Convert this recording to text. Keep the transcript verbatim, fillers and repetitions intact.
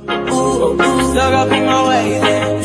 Ooh, ooh, stuck up in my ways, yeah.